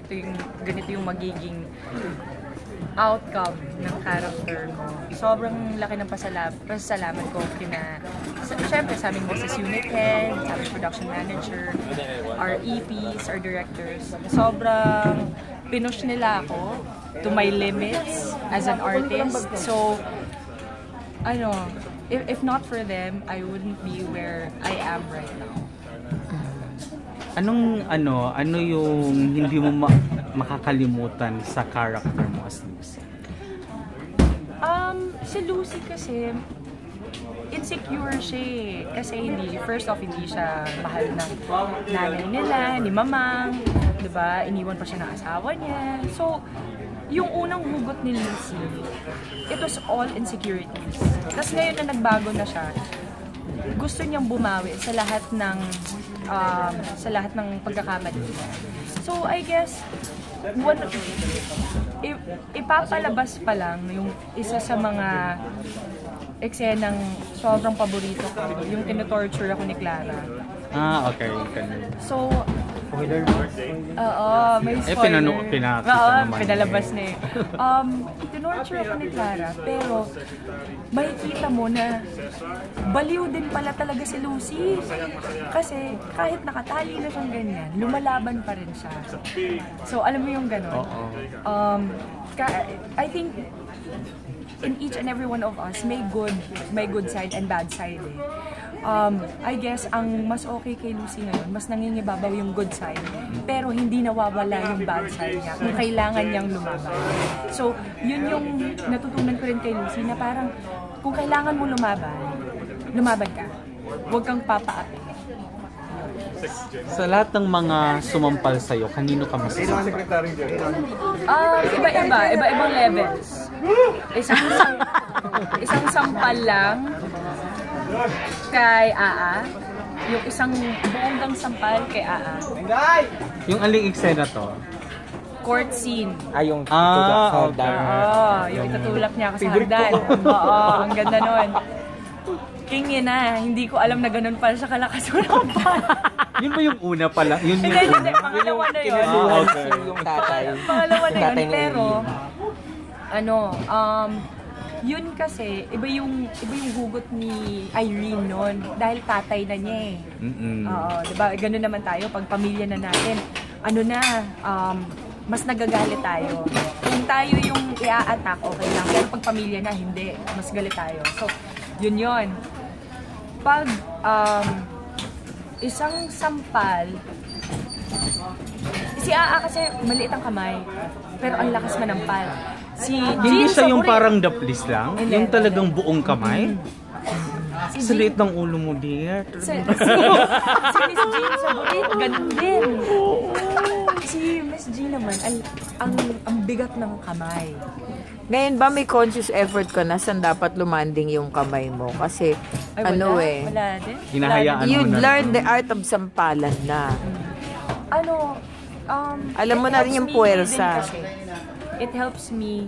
ganito yung magiging outcome ng character ko. Sobrang laki ng pasasalamat ko syempre sa aming boses unit head, sa aming production manager, our EPs, our directors. Sobrang pinush nila ako to my limits as an artist. So, if not for them, I wouldn't be where I am right now. Ano yung hindi mo makakalimutan sa character mo as Lucy? Si Lucy kasi insecure siya eh. Kasi first off, hindi siya mahal ng nanay nila, ni mamang, diba? Iniwan pa siya ng asawa niya. So, yung unang hugot ni Lucy, it was all insecurities. Tapos ngayon na nagbago na siya, gusto niyang bumawi sa lahat ng pagkakamali niya. So, I guess, ipapalabas pa lang yung isa sa mga eksenang sobrang paborito ko, yung tinotorture ako ni Clara. Okay. So, may spoiler. Pinalabas na eh. Tinorture ako ni Clara, pero makikita mo na baliw din pala talaga si Lucy. Kasi kahit nakatali na siyang ganyan, lumalaban pa rin siya. So, alam mo yung gano'n? I think in each and every one of us, may good side and bad side eh. I guess ang mas okay kay Lucy ngayon, mas nangingibabaw yung good side, pero hindi nawawala yung bad side niya kung kailangan niyang lumaban. So, yun yung natutunan ko rin kay Lucy na parang kung kailangan mo lumaban ka. Huwag kang papaapi. Sa lahat ng mga sumampal sa'yo, kanino ka mas iba-ibang levels. Isang sampal lang kay Aa, yung isang buong sampal kay Aa. Yung aling eksena to? Court scene. Yung tutulak sa hagdan. Yung itatulak niya ako sa hagdan. Ang ganda nun. King yun hindi ko alam na ganun pala sa kalakas mo naman. Yun ba yung una pala? Yun yung una? Pangalawa na yun. Yung tatay. Pangalawa na yun, pero yun kasi, iba yung hugot ni Irene noon dahil tatay na niya eh. Diba? Ganun naman tayo, pag pamilya na natin, mas nagagalit tayo. Kung tayo yung i-a-attack, okay lang. Pero pag pamilya na, hindi. Mas galit tayo. So, yun. Pag isang sampal, si Aa kasi maliit ang kamay, pero ang lakas manampal. Hindi siya yung parang daplis lang? Yung talagang buong kamay? Sa liit ng ulo mo, dear. Si Miss Jean sa bulit, ganun din. Si Miss Jean naman, ang bigat ng kamay. Ngayon ba may conscious effort ka na saan dapat lumanding yung kamay mo? Kasi wala din. Hinahayaan mo na. You'd learn the art of sampalan na. Alam mo na rin yung puwersa. It helps me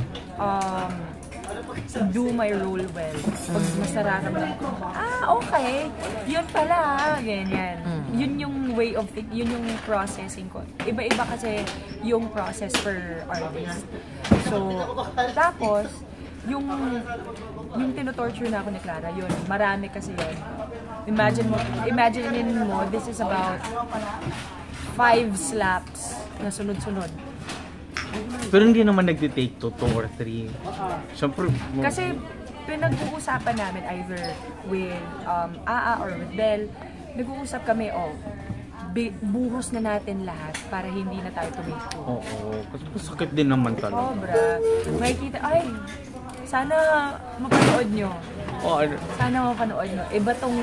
do my role well. Pag mas nararamdaman ko, okay, yun pala, ganyan. Yun yung way of it, yun yung processing ko. Iba-iba kasi yung process per artist. So, tapos, yung tinotorture na ako ni Clara, yun, marami kasi yun. Imagine mo, this is about 5 slaps na sunod-sunod. Pero hindi naman nagtitake to 2 or 3. Siyempre, kasi pinag-uusapan namin either with Aa or with Belle, nag-uusap kami, buhos na natin lahat para hindi na tayo tumiko. Oo, kasi sakit din naman talaga. Sobra. Makikita, sana mapanood nyo. Sana mapanood nyo. Iba tong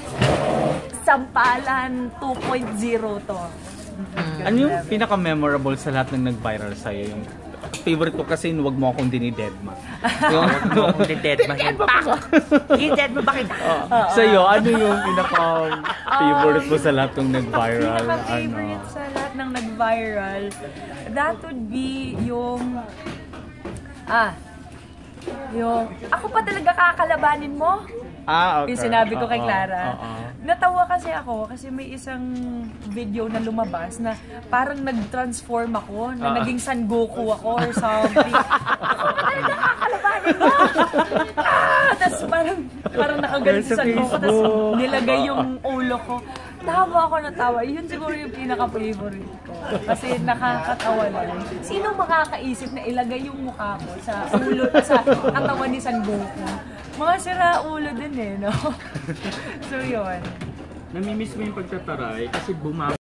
sampalan 2.0 to. Ano yung pinaka-memorable sa lahat ng nag-viral sa'yo? Yung favorite ko kasi yung wag mo akong dinidedma. Wag mo akong dinidedma. Dinidedma ba kita? Sa'yo, ano yung pinaka-favorite mo sa lahat ng nag-viral? Pinaka-favorite sa lahat ng nag-viral, that would be yung ako pa talaga kakalabanin mo? Okay. Yung sinabi ko kay Clara. Oo. Natawa kasi ako kasi may isang video na lumabas na parang nag-transform ako, na naging Son Goku ako or something. Ano nakakalabanin mo? Tapos parang nakagalit si Son Goku, tapos nilagay yung ulo ko. Tawa ako na tawa. Yun siguro yung pinaka-favorite ko. Kasi nakakatawa lang. Sino makakaisip na ilagay yung mukha mo sa ulo, sa katawan ni Son Goku? Mga sira ulo din no? So yun. Namimiss mo yung pagtataray kasi